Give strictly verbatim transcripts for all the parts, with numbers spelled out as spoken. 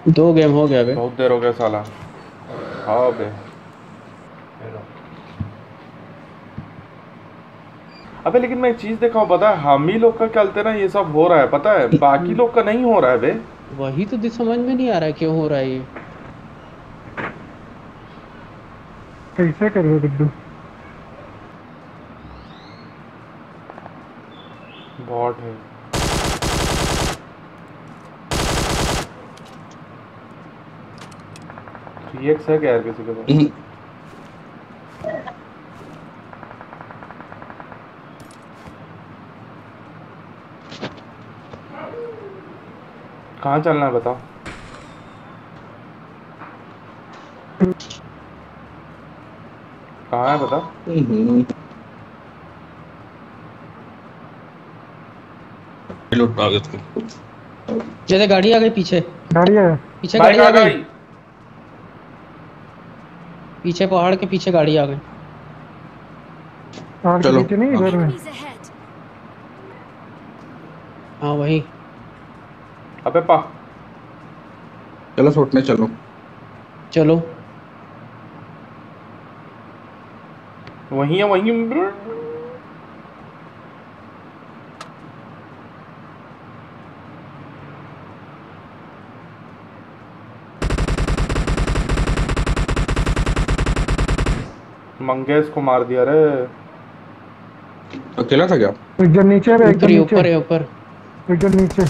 दो गेम हो गया बे। बहुत देर हो गया साला। हाँ बे। अबे लेकिन मैं एक चीज देखा हूँ, पता है हम ही लोग का चलते ना ये सब हो रहा है, पता है बाकी लोग का नहीं हो रहा है बे। वही तो दिस समझ में नहीं आ रहा है क्यों हो रहा है ये। कैसे करिए गुड्डू? बॉट है। थ्री एक्स है क्या यार किसी के पास? कहाँ चलना है बताओ। कहाँ है बताओ। लूट आ गया उसको। जैसे गाड़ी आ गई पीछे। गाड़ी है। पीछे बाइक गाड़ी आ आ गई। गई। पीछे पहाड़ के पीछे गाड़ी आ गई। पहाड़ के चलो पीछे नहीं, हाँ। इधर में। Enemies ahead. हाँ वही। अबे पा। चलो छोटने चलो। चलो। वही है वही। मंगेश को मार दिया रे। अकेला था क्या? एक जन नीचे है, एक ऊपर जन ही नीचे, ऊपर है ऊपर। एक जन नीचे।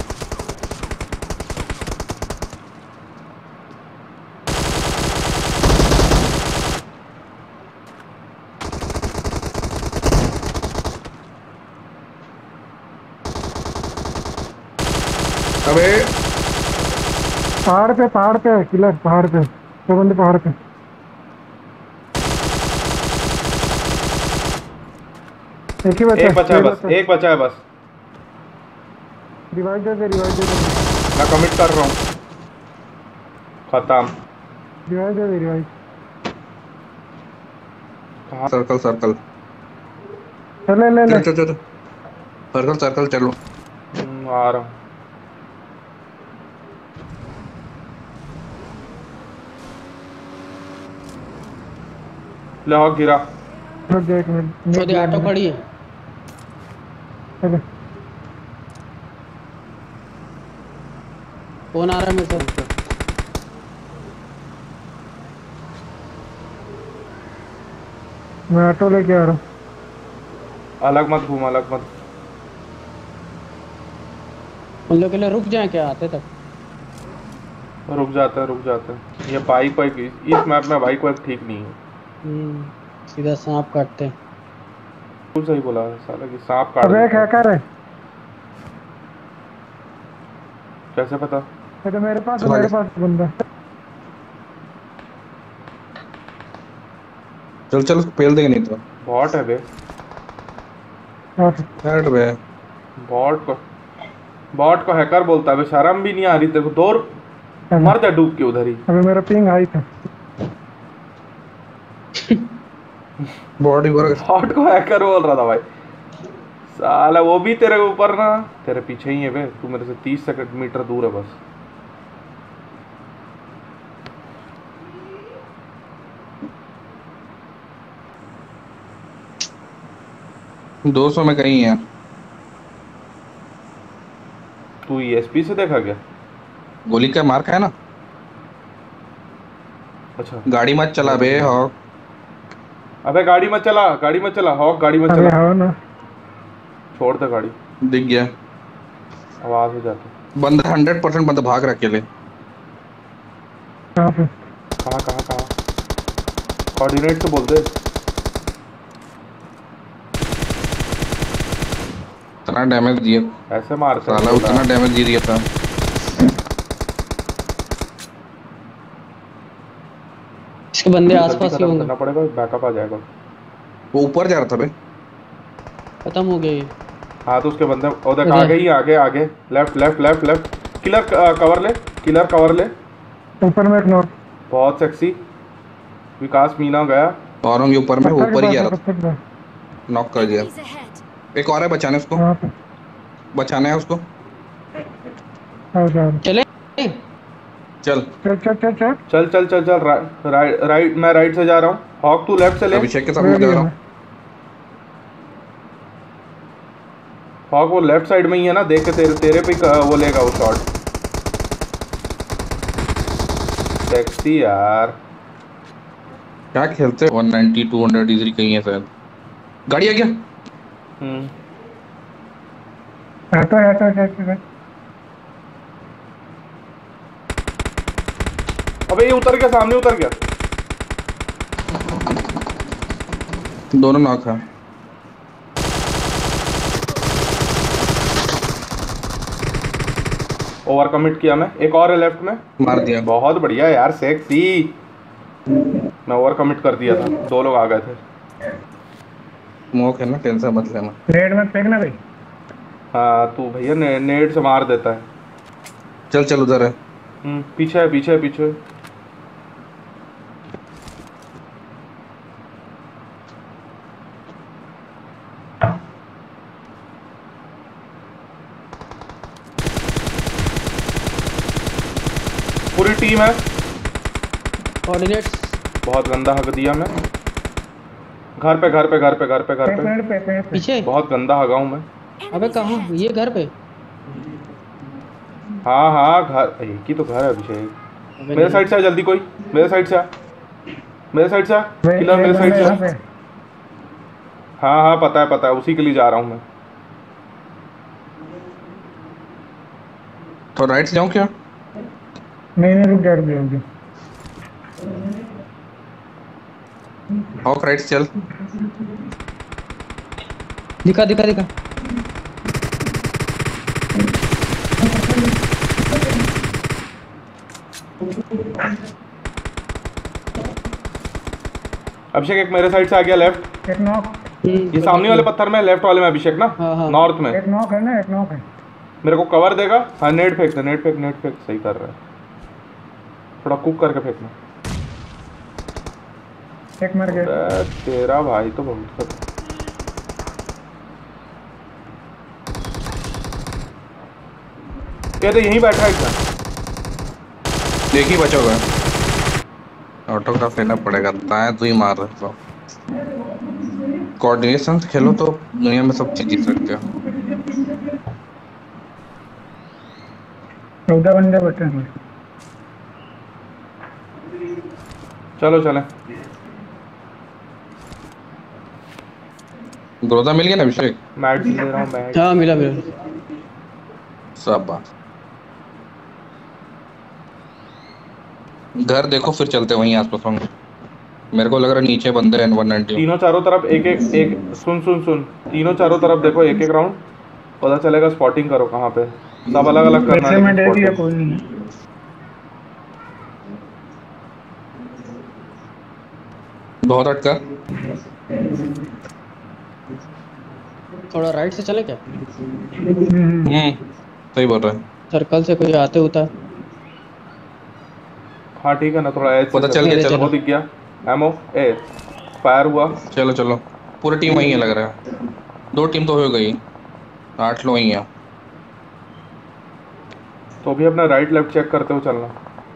अबे पहाड़ पे, पहाड़ पे है किलर, पहाड़ पे दो बंदे पहाड़ पे। एक ही बचा एक बचा है एक बस, बचा। एक बचा है बस। रिवाइव दे दे, रिवाइव दे दे, मैं कमिट कर रहा हूँ। खत्म। रिवाइव दे दे, रिवाइव। कहाँ? Circle circle. चल ले ले ले। चलो चलो चलो सर्कल सर्कल चलो। हम्म, आ रहा हूँ। ले हॉक गिरा। रुक जा एक मिनट। छोटी ऑटो खड़ी है। चलो कौन आ रहा है मेरे साथ? मैं ऑटो लेके आ रहा हूँ। अलग मत घूम, अलग मत। उन लोग के लिए रुक जाए क्या आते तक? रुक जाते हैं रुक जाते हैं। ये बाइक वाइक इस मैप में बाइक वाइक ठीक नहीं है। हम्म, सीधा सांप काटते हैं। बिल्कुल सही बोला है साला कि सांप काट अबे एक देता है। हैकर है। कैसे पता? ये तो मेरे पास, चला मेरे गया। पास बंदा। चल चल उसको पेल देंगे नहीं तो। बॉट है बे। हाँ, हट बे। बॉट को बॉट को हैकर बोलता है बे। शर्म भी नहीं आ रही तेरे को? दौड़ चलो। मर जा डूब के उधर ही। अबे मेरा पिंग हाई था। Body work. बॉट को हैकर बोल रहा था भाई साला। वो भी तेरे ऊपर ना, तेरे पीछे ही है बे। तू मेरे से तीस सेकंड मीटर दूर है बस। दो सौ में कहीं है। तू ईएसपी से देखा क्या? गोली का मार खाया ना। अच्छा। गाड़ी मत चला बे हॉक। अबे गाड़ी मत चला, गाड़ी मत चला हॉक, गाड़ी मत अबे चला। हाँ ना। छोड़ दे गाड़ी। दिख गया आवाज हो जाती। बंदा। हंड्रेड परसेंट बंदा भाग रहा अकेले। कहाँ पे? कहाँ कहाँ कहाँ? कोऑर्डिनेट तो बोल दे। इतना डैमेज दिया ऐसे मारते हैं साला, बोला। उतना डैमेज दे दिया था। इसके बंदे जल्दी आसपास ही खत्म होंगे। करना पड़ेगा, बैकअप आ जाएगा। वो ऊपर जा रहा था बे। खत्म हो गया ये। हाँ तो उसके बंदे ओ देख अरे। आगे ही, आगे आगे। Left left left left. Killer cover ले, किलर कवर ले। ऊपर में एक नॉक। बहुत सेक्सी। विकास मीना गया। और हम ये ऊपर में पत्थर के ऊपर ही पास जा है, रहा पत्थर के पास। था। नॉक कर दिया। Enemies ahead. एक और है, बचाने उसको। वहाँ पे। बचाना है उसको। आओ जा रहा हूँ। चले। चल चल चल चल चल चल चल चल चल रा, राइट राइट मैं राइट से जा रहा हूँ। हॉक तू लेफ्ट से ले। अभिषेक के साथ मैं जा रहा हूँ। हॉक वो लेफ्ट साइड में ही है ना, देख के तेरे तेरे पे ही वो लेगा वो शॉट। सेक्सी यार, क्या खेलते one ninety to hundred easily कहीं है शायद। गाड़ी आ गया। हम्म हटो हटो हटो। अबे ये उतर गया, सामने उतर गया। दोनों नॉक है। ओवर कमिट किया मैं, एक और है लेफ्ट में। मार दिया। बहुत बढ़िया यार, सेक्सी। मैं ओवर कमिट कर दिया था, दो लोग आ गए थे। स्मोक है ना, टेंशन मत लेना। रेड में फेंकना भाई। हाँ तू भैया ने, नेट से मार देता है। चल चल उधर है। हम्म पीछे है पीछे है पीछे है। पूरी टीम है। कोऑर्डिनेट्स बहुत गंदा हक दिया मैं। घर पे घर पे घर पे घर पे घर पे पेड़ पे पेड़ पे। पीछे। बहुत गंदा हगा हूँ मैं। अबे कहाँ ये घर पे? हाँ हाँ घर, एक ही तो घर है अभिषेक। अबे मेरे नहीं। साइड से आ जल्दी, कोई मेरे साइड से आ, मेरे साइड से आ वे- किलर, ये मेरे साइड बंदा से यहाँ आ। पे। हाँ हाँ पता है पता है, उसी के लिए जा रहा हूँ मैं। तो राइट से जाऊँ क्या? नहीं नहीं रुक जा रुक जा रुक जा। हॉक राइट से चल। दिखा दिखा दिखा। अभिषेक एक मेरे साइड से आ गया लेफ्ट। एक नॉक। ये सामने वाले पत्थर में, लेफ्ट वाले में अभिषेक ना, हाँ, हाँ। नॉर्थ में। एक नॉक है ना, एक नॉक है। मेरे को कवर देगा। हाँ नेट फेंक दे, नेट फेंक नेट फेंक, सही कर रहा है। थोड़ा कुक करके फेंकना। एक मर गया। अबे, तेरा भाई तो बहुत खत- क्या तो यहीं बैठा है क्या? देख ही बचा होगा। ऑटोग्राफ लेना पड़ेगा, ताए तू ही मार रहे हो। कोऑर्डिनेशन खेलो तो दुनिया में सब चीज जीत सकते हो। चौदह बंदे बचे हैं। चलो चले। ग्रोजा मिल गया ना अभिषेक? मैट ले रहा हूँ मैट। हाँ मिला मिला। सब बात। घर देखो फिर चलते हैं वहीं आसपास होंगे। मेरे को लग रहा है नीचे बंदे हैं वन नाइंटी। तीनों चारों तरफ एक एक एक सुन सुन सुन तीनों चारों तरफ देखो, एक एक राउंड पता चलेगा। स्पॉटिंग करो कहाँ पे, सब अलग अलग करना वैसे है, मैं दे लेकिन दिया, spotting। कोई नहीं है। बहुत अटका। थोड़ा राइट से चले क्या? हम्म, हम्म सही बोल रहा है। सर्कल से कोई आते होता। हाँ ठीक है ना, थोड़ा ऐसे पता चल मेरे गया। चलो। चलो वो दिख गया। एमओ ए फायर हुआ। चलो चलो, पूरी टीम वहीं है लग रहा है। दो टीम तो हो गई, आठ लोग ही हैं। तो भी अपना राइट लेफ्ट चेक करते हुए चलना।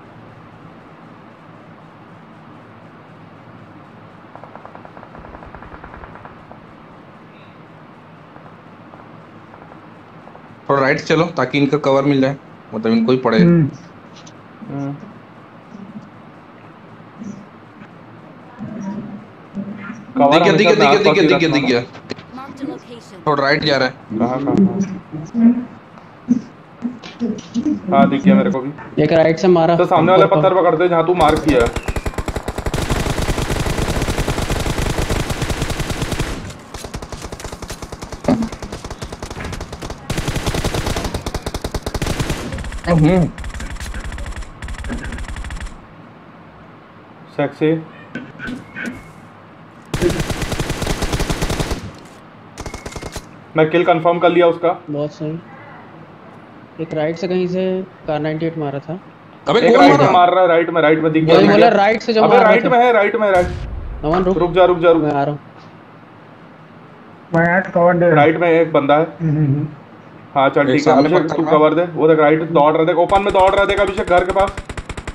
थोड़ा राइट चलो ताकि इनका कवर मिल जाए, मतलब इनको ही पड़े। हम्म। हम्म। दिख गया हमेशा दिख गया अपने दिख गया आसपास दिख ही गया दिख गया रखना दिख गया। Marked a location. थोड़ा राइट जा रहा है। कहाँ कहाँ कहाँ? हाँ दिख गया मेरे को भी। एक राइट से मारा। तो सामने वाले पत्थर पकड़ दे जहाँ तू मार्क किया है। Hmm sexy. मैं किल कंफर्म कर लिया उसका। बहुत सही। एक राइट से कहीं से कार नाइंटी एट मारा था। अबे एक कौन राइट में मारा? मार रहा है, राइट में राइट में दिख गया वही दिख बोला गया। राइट से जो अबे मार रहा राइट था। में है, राइट में राइट। नमन रुक रुक जा रुक जा रुक मैं आ रहा हूँ। मैं आठ कवर दे रहा राइट में एक बंदा है। हूँ। हम्म, हम्म। हाँ चल एक ठीक है सामने अभिषेक पत्थर तू में। कवर दे। वो देख राइट दौड़ रहा, देख ओपन में दौड़ रहा, देख अभिषेक घर के पास।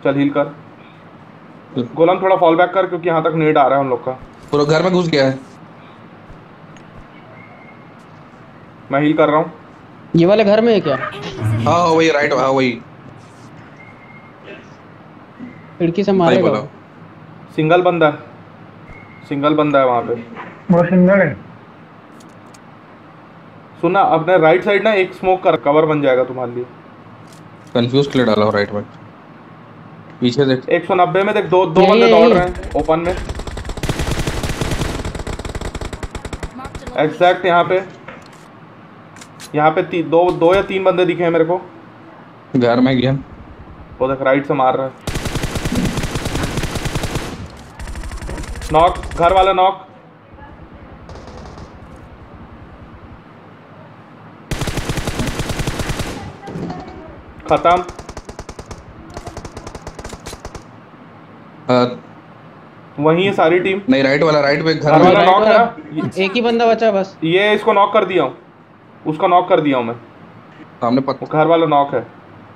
चल हील कर गोलम, थोड़ा फॉल बैक कर क्योंकि यहाँ तक नेड आ रहा है हम लोग का। पूरा घर में घुस गया है। मैं हील कर रहा हूँ। ये वाले घर में है क्या? हाँ हाँ, वही राइट, हाँ वही खिड़की से सही मारेगा बोला। वो। सिंगल बंदा है, सिंगल बंदा है वहाँ पे। वो सिंगल है। सुना, अपने राइट साइड ना एक स्मोक कर, कवर बन जाएगा तुम्हारे लिए। कंफ्यूज के लिए डाला हो राइट में। पीछे देख। एक सौ नब्बे में देख, दो दो यही बंदे है, दौड़ यही रहे हैं ओपन में। एग्जैक्ट यहाँ पे, यहाँ पे ती, दो दो या तीन बंदे दिखे हैं मेरे को। घर में गया। वो देख राइट से मार रहा है। नॉक, घर वाला नॉक। खत्म। हाँ, वहीं है सारी टीम। नहीं राइट वाला, राइट पे घर घर में। वाला राइट नॉक है वाला, ना? एक ही बंदा बचा बस। ये इसको नॉक कर दिया हूँ, उसका नॉक कर दिया हूँ मैं। सामने वो पत्थर। घर वाला नॉक है।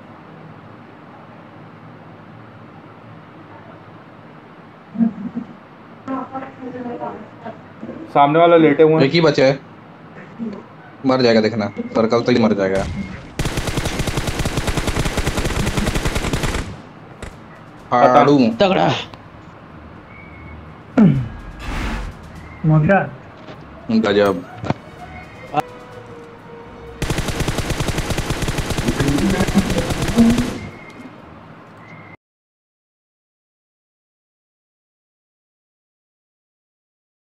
सामने वाला लेटे हुए एक हैं। ही बचा है, मर जाएगा देखना, सर्कल तक ही मर जाएगा। हाड़ू तगड़ा। मोटा गजब।